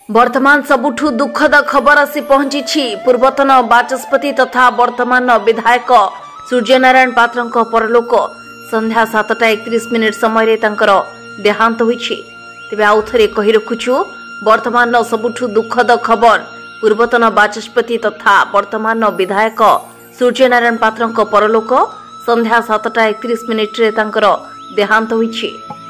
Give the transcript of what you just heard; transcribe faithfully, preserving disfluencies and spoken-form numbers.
वर्तमान सबुठु दुखद खबर आसी पहुंची पूर्वतन बाचस्पति तथा वर्तमान विधायक सूर्यनारायण पात्र परलोक संध्या सातटा एकतीस मिनिट समय देहांत होइछि। तेबे आउ थरे कहि रखुछु वर्तमान सबुठु दुखद खबर पूर्वतन बाचस्पति तथा वर्तमान विधायक सूर्यनारायण पात्र परलोक संध्या सातटा एकतीस मिनिट रे देहांत होइछि।